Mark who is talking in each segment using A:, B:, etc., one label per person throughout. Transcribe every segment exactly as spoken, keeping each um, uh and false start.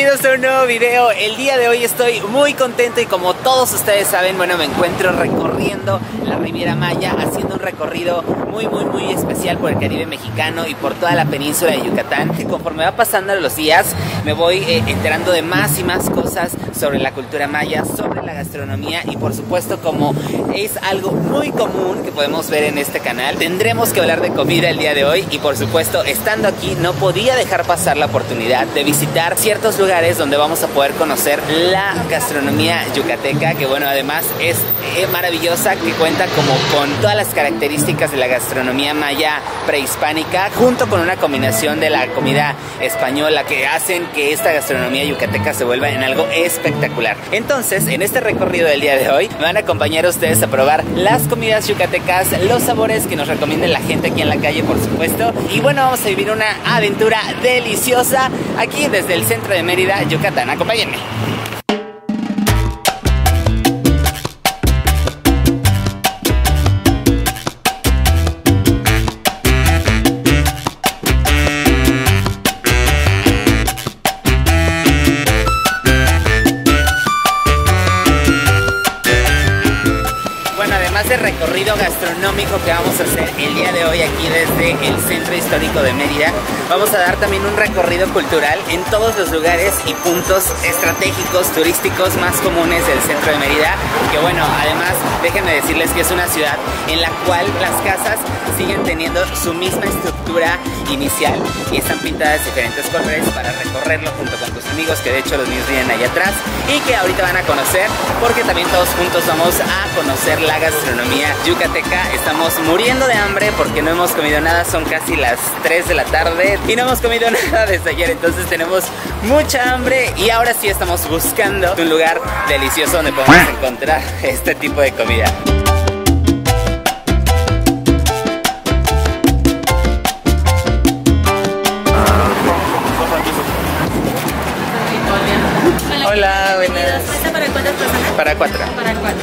A: bienvenidos a un nuevo video. El día de hoy estoy muy contento y como todos ustedes saben, bueno, me encuentro recorriendo la Riviera Maya, haciendo un recorrido muy muy muy especial por el Caribe mexicano y por toda la península de Yucatán. Y conforme va pasando los días me voy eh, enterando de más y más cosas sobre la cultura maya, sobre la gastronomía y por supuesto, como es algo muy común que podemos ver en este canal, tendremos que hablar de comida el día de hoy. Y por supuesto, estando aquí no podía dejar pasar la oportunidad de visitar ciertos lugares donde vamos a poder conocer la gastronomía yucateca, que bueno, además es eh, maravillosa, que cuenta como con todas las características de la gastronomía maya prehispánica, junto con una combinación de la comida española, que hacen que esta gastronomía yucateca se vuelva en algo espectacular. Entonces, en este recorrido del día de hoy, me van a acompañar ustedes a probar las comidas yucatecas, los sabores que nos recomiende la gente aquí en la calle, por supuesto. Y bueno, vamos a vivir una aventura deliciosa aquí desde el centro de Mérida, Yucatán. Acompáñenme. De recorrido gastronómico que vamos a hacer el día de hoy aquí desde el centro histórico de Mérida, vamos a dar también un recorrido cultural en todos los lugares y puntos estratégicos turísticos más comunes del centro de Mérida, que bueno, además déjenme decirles que es una ciudad en la cual las casas siguen teniendo su misma estructura inicial y están pintadas de diferentes colores para recorrerlo junto con tus amigos, que de hecho los míos vienen allá atrás y que ahorita van a conocer, porque también todos juntos vamos a conocer la gastronomía yucateca. Estamos muriendo de hambre porque no hemos comido nada, son casi las tres de la tarde y no hemos comido nada desde ayer, entonces tenemos mucha hambre y ahora sí estamos buscando un lugar delicioso donde podemos encontrar este tipo de comida. Hola, buenas.
B: ¿Para cuántas personas?
A: Para cuatro.
B: Para cuatro.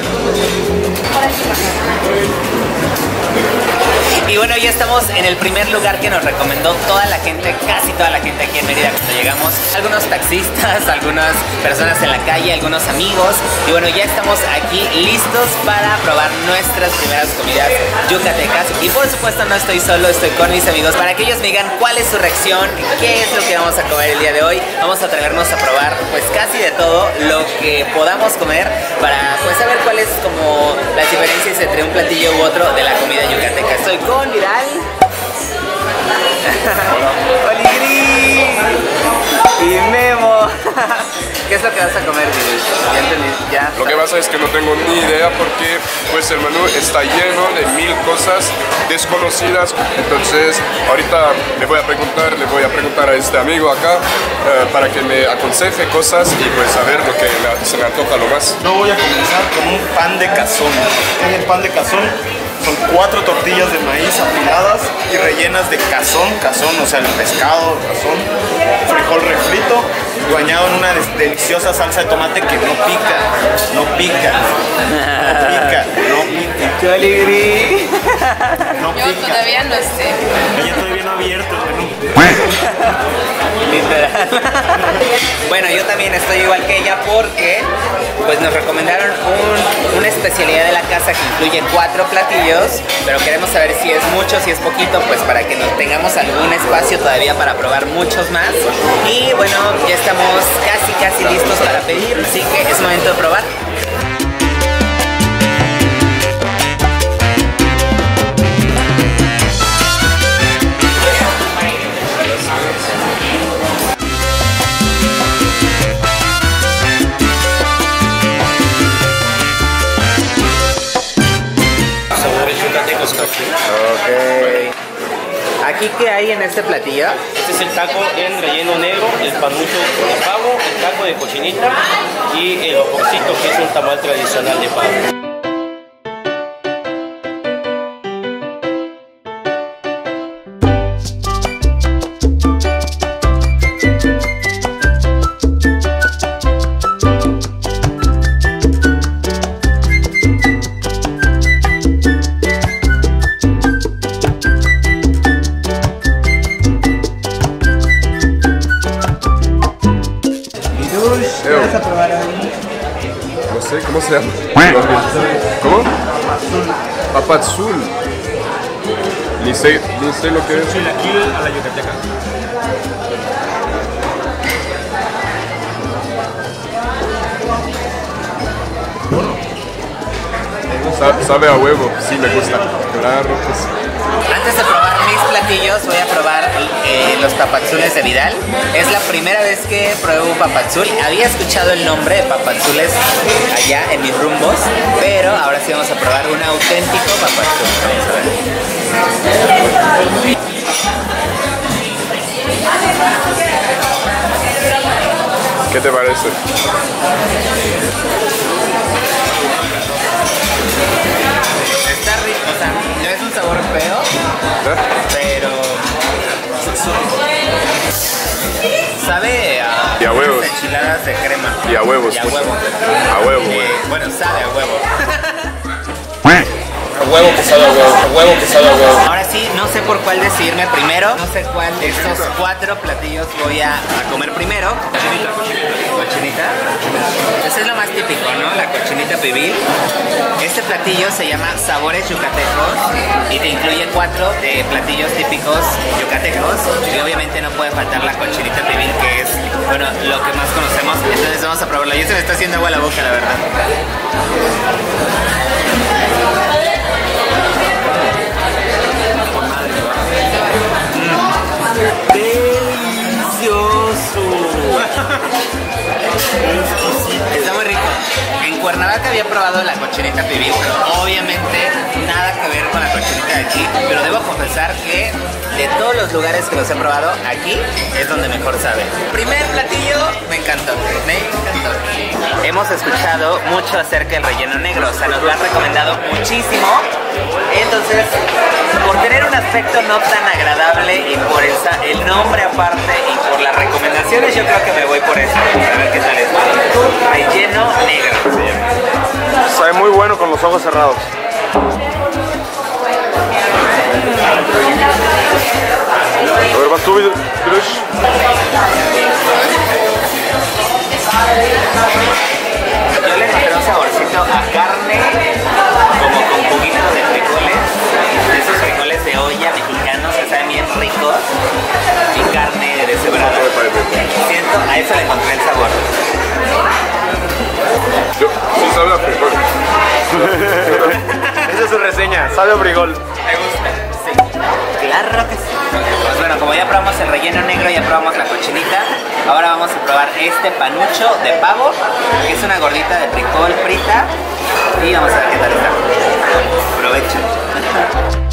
A: Y bueno, ya estamos en el primer lugar que nos recomendó toda la gente, casi toda la gente aquí en Mérida cuando llegamos. Algunos taxistas, algunas personas en la calle, algunos amigos. Y bueno, ya estamos aquí listos para probar nuestras primeras comidas yucatecas. Y por supuesto no estoy solo, estoy con mis amigos para que ellos me digan cuál es su reacción, qué es lo que vamos a comer el día de hoy. Vamos a atrevernos a probar pues casi de todo lo que podamos comer para pues saber cuáles como las diferencias entre un platillo u otro de la comida yucateca. Estoy con Viral. Oligri y Memo. ¿Qué es lo que vas a comer, Viral? ¿Ya entendí? ¿Ya?
C: Lo que pasa es que no tengo ni idea porque pues el menú está lleno de mil cosas desconocidas. Entonces ahorita le voy a preguntar, le voy a preguntar a este amigo acá eh, para que me aconseje cosas y pues a ver lo que me, se me antoja lo más.
D: Yo voy a comenzar con un pan de cazón. ¿Qué es el pan de cazón? Son cuatro tortillas de maíz apiladas y rellenas de cazón, cazón, o sea, el pescado, cazón, frijol refrito, bañado en una deliciosa salsa de tomate que no pica, no pica, no pica, no pica.
A: ¡Qué alegría!
D: No pica.
B: Yo todavía no sé.
D: Ya todavía no abierto el menú.
A: Literal. Bueno, yo también estoy igual que ella porque pues nos recomendaron un, una especialidad de la casa que incluye cuatro platillos, pero queremos saber si es mucho, si es poquito, pues para que nos tengamos algún espacio todavía para probar muchos más. Y bueno, ya estamos casi casi listos para pedir, así que es momento de probar. Ok. ¿Aquí qué hay en este platillo?
E: Este es el taco en relleno negro, el panucho de pavo, el taco de cochinita y el oporcito, que es un tamal tradicional de pavo.
C: ¿Cómo? Papazul. Ni sé, ni sé lo que es.
D: Chilaquil a la yucateca.
C: Sa- sabe a huevo, sí me gusta. Claro que sí.
A: Antes de probar mis platillos, voy a probar eh, los papazules de Vidal. Es la primera vez que pruebo un papazul. Había escuchado el nombre de papazules allá en mis rumbos, pero ahora sí vamos a probar un auténtico papazul. Vamos a ver.
C: ¿Qué te parece?
A: Está rico, o sea, no es un sabor feo,
C: ¿Eh?
A: pero sabe a,
C: Y a huevos.
A: enchiladas de crema.
C: Y a huevos.
A: Y a
C: pues.
A: huevo.
C: A huevo,
A: Eh,
C: güey.
A: bueno, sabe a huevo.
E: A huevo que sabe a huevo, a huevo que sabe a huevo.
A: Ahora sí, no sé por cuál decidirme primero. No sé cuál de estos cuatro platillos voy a, a comer primero. Cochinita. Cochinita. Ese es lo más típico, ¿no? La cochinita pibil. Este platillo se llama Sabores Yucatecos y te incluye cuatro de platillos típicos yucatecos. Y obviamente no puede faltar la cochinita pibil, que es, bueno, lo que más conocemos. Entonces vamos a probarlo. Ya se me está haciendo agua la boca, la verdad. ¡Delicioso! Está muy rico. En Cuernavaca había probado la cochinita pibil, pero obviamente nada que ver con la cochinita de aquí. Pero debo confesar que de todos los lugares que los he probado, aquí es donde mejor sabe. Primer platillo, me encantó, me encantó. Hemos escuchado mucho acerca del relleno negro, o sea, nos lo han recomendado muchísimo. Entonces, por tener un aspecto no tan agradable y por esa, el nombre aparte y por las recomendaciones, yo creo que me voy por eso. A ver qué tal es. Relleno negro.
D: Sabe muy bueno con los ojos cerrados. A ver, vas tú, Virush.
A: Yo le encontré un saborcito a carne, como con juguito de frijoles, de esos frijoles de olla mexicanos que saben bien ricos, y carne deshebrada. Siento, a eso le encontré el sabor.
C: Yo, sí sabe a frijol.
D: Esa es su reseña, sabe a frijol.
A: ¿Te gusta? Sí. Claro que sí. Pues bueno, como ya probamos el relleno negro, ya probamos la cochinita, ahora vamos a probar este panucho de pavo, que es una gordita de frijol frita, y vamos a ver qué tal está. Provecho.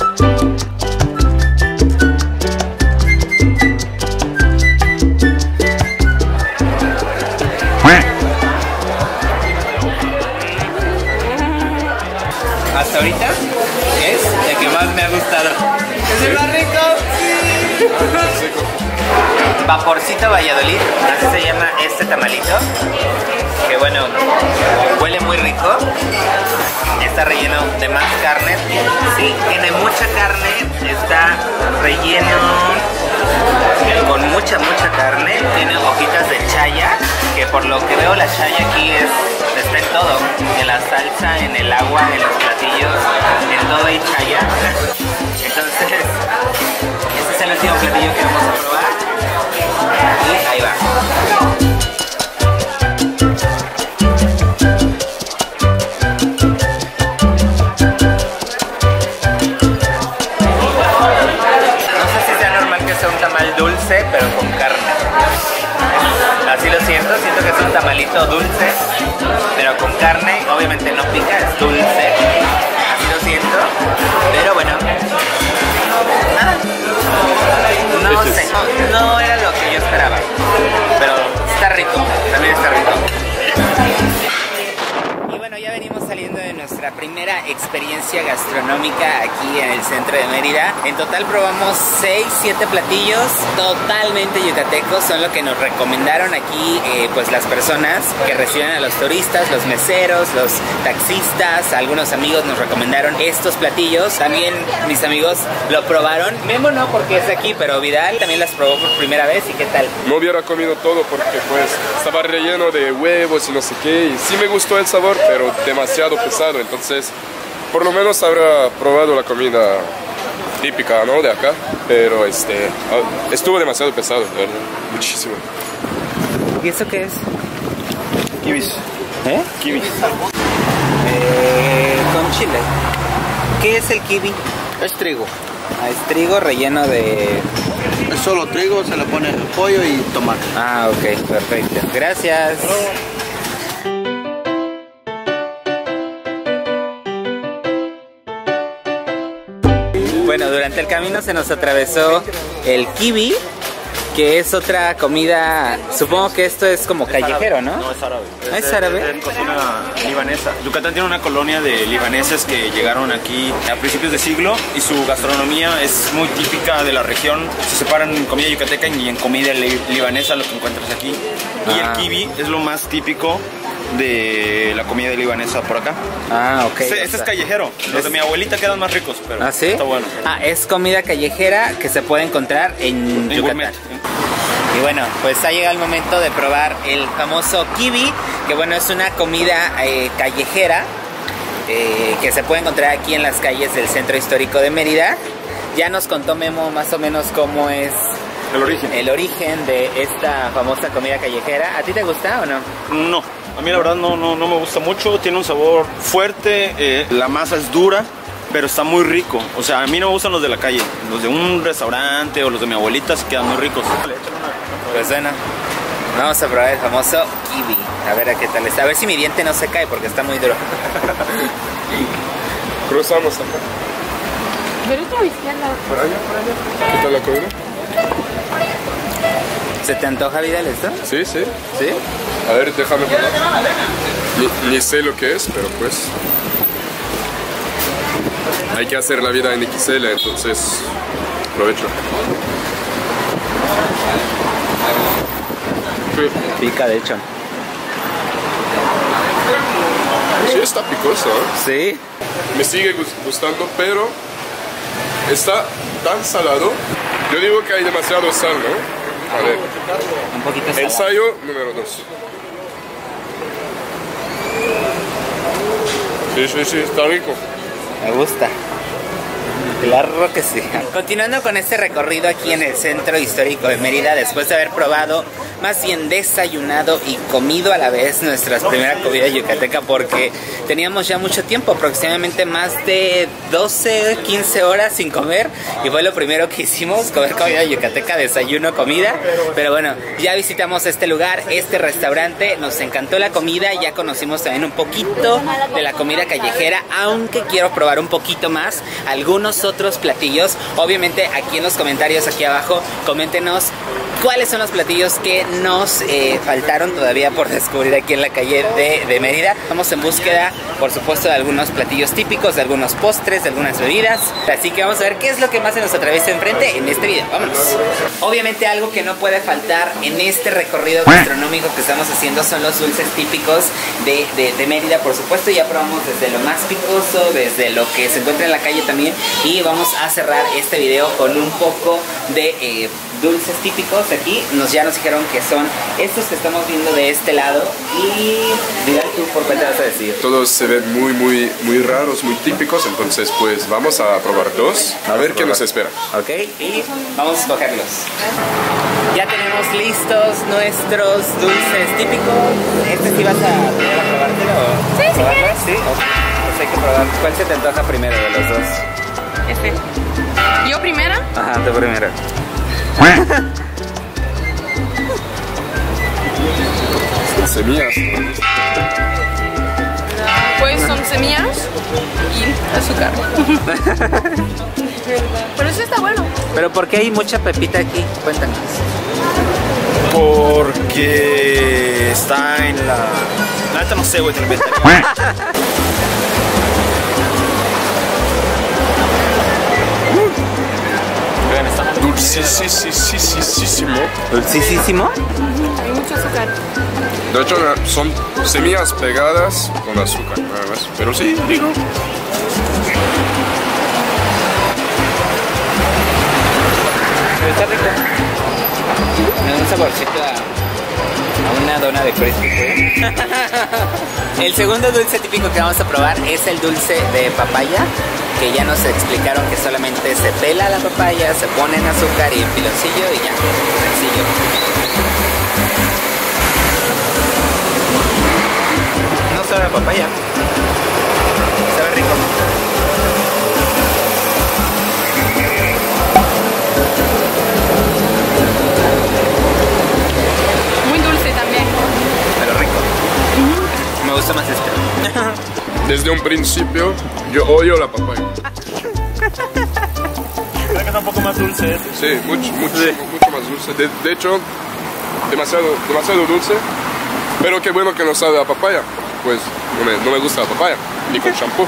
A: Hasta ahorita es el que más me ha gustado. ¿Es el más rico? Sí. Vaporcito Valladolid, así se llama este tamalito. Que bueno, huele muy rico. Está relleno de más carne. Sí, tiene mucha carne. Está relleno con mucha, mucha carne. Tiene hojitas de chaya, que por lo que veo la chaya aquí es, está en todo. En la salsa, en el agua, en los platillos, en todo hay chaya. Entonces, este es el último platillo que vamos a probar. Y ahí va. No sé si sea normal que sea un tamal dulce, pero con carne. Así lo siento, siento que es un tamalito dulce, pero con carne. Obviamente no pica, es dulce. Así lo siento, pero bueno. Nada. No sé, no, no era lo que yo esperaba, pero está rico, también está rico. Y bueno, ya venimos saliendo de nuestra primera primera experiencia gastronómica aquí en el centro de Mérida. En total probamos seis, siete platillos totalmente yucatecos. Son lo que nos recomendaron aquí eh, pues las personas que reciben a los turistas, los meseros, los taxistas. Algunos amigos nos recomendaron estos platillos. También mis amigos lo probaron. Memo no porque es de aquí, pero Vidal también las probó por primera vez. ¿Y qué tal?
C: No hubiera comido todo porque pues estaba relleno de huevos y no sé qué. Y sí me gustó el sabor, pero demasiado pesado. Entonces, por lo menos habrá probado la comida típica, ¿no? De acá. Pero este, estuvo demasiado pesado, de verdad. Muchísimo.
A: ¿Y eso qué es?
D: Kibis.
A: ¿Eh?
D: Kibis.
A: Eh, con chile. ¿Qué es el kiwi?
F: Es trigo.
A: Ah, es trigo relleno de...
F: Es solo trigo, se le pone pollo y tomate.
A: Ah, ok, perfecto. Gracias. Bueno, durante el camino se nos atravesó el kiwi, que es otra comida, supongo que esto es como callejero, ¿no?
D: No, es árabe.
A: ¿Ah, es árabe?
D: Es de cocina libanesa. Yucatán tiene una colonia de libaneses que llegaron aquí a principios de siglo y su gastronomía es muy típica de la región. Se separan en comida yucateca y en comida li libanesa, lo que encuentras aquí. Y
A: Ah.
D: el kiwi es lo más típico de la comida libanesa por acá.
A: Ah, ok.
D: Este,
A: o
D: este es
A: sea,
D: callejero. Los
A: es-
D: de mi abuelita quedan más ricos, pero
A: ¿Ah, sí?
D: está bueno.
A: Ah, es comida callejera que se puede encontrar en
D: En
A: Yucatán.
D: gourmet.
A: Y bueno, pues ha llegado el momento de probar el famoso kiwi, que bueno, es una comida eh, callejera eh, que se puede encontrar aquí en las calles del centro histórico de Mérida. Ya nos contó Memo más o menos cómo es
D: El origen.
A: el origen de esta famosa comida callejera. ¿A ti te gusta o no?
D: No, a mí la verdad no, no, no me gusta mucho. Tiene un sabor fuerte, eh, la masa es dura, pero está muy rico. O sea, a mí no me gustan los de la calle. Los de un restaurante o los de mi abuelita se quedan muy ricos.
A: Pues bueno, vamos a probar el famoso kiwi. A ver a qué tal está. A ver si mi diente no se cae porque está muy duro.
C: Cruzamos acá.
B: Pero es tu izquierda.
C: Por allá, por allá. ¿Qué tal la comida?
A: ¿Se te antoja, Vidal, esto?
C: Sí, sí.
A: ¿Sí?
C: A ver, déjame probar. Ni, ni sé lo que es, pero pues... Hay que hacer la vida en X L, entonces... Aprovecho. Sí,
A: Pica, de hecho.
C: sí está picoso, ¿eh?
A: ¿Sí?
C: Me sigue gus- gustando, pero... Está tan salado. Yo digo que hay demasiado sal, ¿no? A ver.
A: Un poquito salado.
C: Ensayo número dos. Sí, sí, sí, está rico.
A: Me gusta. Claro que sí. Continuando con este recorrido aquí en el centro histórico de Mérida, después de haber probado, más bien desayunado y comido a la vez nuestra primera comida yucateca, porque teníamos ya mucho tiempo, aproximadamente más de doce, quince horas sin comer, y fue lo primero que hicimos, comer comida yucateca, desayuno, comida. Pero bueno, ya visitamos este lugar, este restaurante, nos encantó la comida, ya conocimos también un poquito de la comida callejera, aunque quiero probar un poquito más algunos otros platillos. Obviamente aquí en los comentarios aquí abajo, coméntenos cuáles son los platillos que nos eh, faltaron todavía por descubrir aquí en la calle de, de Mérida. Estamos en búsqueda, por supuesto, de algunos platillos típicos, de algunos postres, de algunas bebidas. Así que vamos a ver qué es lo que más se nos atraviesa enfrente en este video. Vámonos. Obviamente algo que no puede faltar en este recorrido gastronómico que estamos haciendo son los dulces típicos de, de, de Mérida, por supuesto. Ya probamos desde lo más picoso, desde lo que se encuentra en la calle también. Y vamos a cerrar este video con un poco de eh, dulces típicos. Aquí nos ya nos dijeron que son estos que estamos viendo de este lado. Y Vidal, ¿tú por qué te vas a decir?
C: Todos se ven muy, muy, muy raros, muy típicos, entonces pues vamos a probar dos, a ver qué nos espera.
A: Ok, y vamos a escogerlos. Ya tenemos listos nuestros dulces típicos. ¿Este sí vas a poder a probártelo?
B: Sí, si
A: ¿Probarlo?
B: quieres.
A: Sí, ok. Pues hay que probar. ¿Cuál se te antoja primero de los dos?
B: Este. ¿Yo primera?
A: Ajá, tú primero.
C: Son semillas.
B: Pues son semillas y azúcar. Pero eso está bueno.
A: Pero ¿por qué hay mucha pepita aquí? Cuéntanos.
D: Porque está en la... La neta no sé, güey, te lo voy a
C: dulcísimo.
A: ¿Dulcísimo?
B: Hay mucho azúcar.
C: De hecho, son semillas pegadas con azúcar, nada más. Pero sí, digo.
A: Pero está rico. Me da un saborcito a, a una dona de Krispy Kreme. El segundo dulce típico que vamos a probar es el dulce de papaya, que ya nos explicaron que solamente se pela la papaya, se pone en azúcar y en piloncillo y ya, sencillo. No sabe a papaya, sabe rico.
B: Muy dulce también.
A: Pero rico. Me gusta más este.
C: Desde un principio, yo odio la papaya.
D: Creo que está un poco más dulce ese.
C: Sí, mucho, mucho, mucho más dulce. De, de hecho, demasiado, demasiado dulce. Pero qué bueno que no sabe a papaya. Pues no me, no me gusta la papaya, ni con shampoo.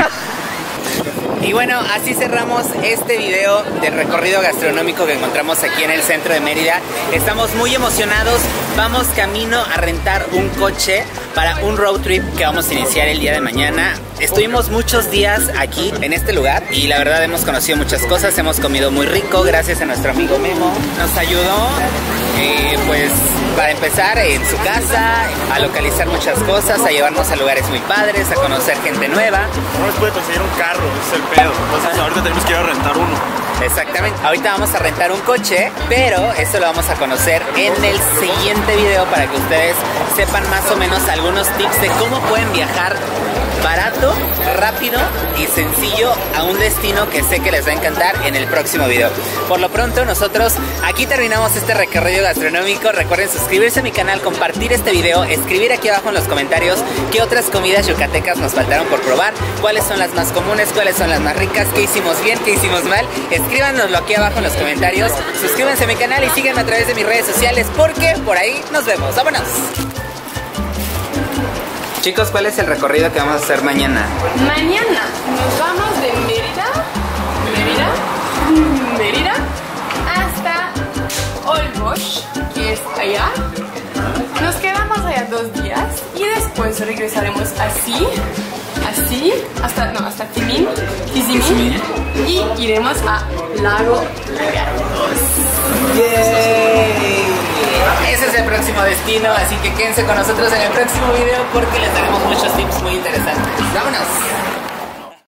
A: Y bueno, así cerramos este video del recorrido gastronómico que encontramos aquí en el centro de Mérida. Estamos muy emocionados, vamos camino a rentar un coche para un road trip que vamos a iniciar el día de mañana. Estuvimos muchos días aquí en este lugar y la verdad hemos conocido muchas cosas, hemos comido muy rico gracias a nuestro amigo Memo. Nos ayudó, eh, pues para empezar en su casa, a localizar muchas cosas, a llevarnos a lugares muy padres, a conocer gente nueva.
D: No nos puede conseguir un carro, ese es el pedo. Entonces ahorita tenemos que ir a rentar uno.
A: Exactamente, ahorita vamos a rentar un coche, pero eso lo vamos a conocer en el siguiente video para que ustedes sepan más o menos algunos tips de cómo pueden viajar barato, rápido y sencillo a un destino que sé que les va a encantar en el próximo video. Por lo pronto nosotros aquí terminamos este recorrido gastronómico. Recuerden suscribirse a mi canal, compartir este video, escribir aquí abajo en los comentarios qué otras comidas yucatecas nos faltaron por probar, cuáles son las más comunes, cuáles son las más ricas, qué hicimos bien, qué hicimos mal. Escríbanoslo aquí abajo en los comentarios, suscríbanse a mi canal y síganme a través de mis redes sociales porque por ahí nos vemos. ¡Vámonos! Chicos, ¿cuál es el recorrido que vamos a hacer mañana?
B: Mañana nos vamos de Mérida, Mérida, Mérida, hasta Olbosch, que es allá. Nos quedamos allá dos días y después regresaremos así, así, hasta, no, hasta Timin, Tizimín, y iremos a Lago Gardos.
A: ¡Yay! Ese es el próximo destino, así que quédense con nosotros en el próximo video porque les daremos muchos tips muy interesantes. ¡Vámonos!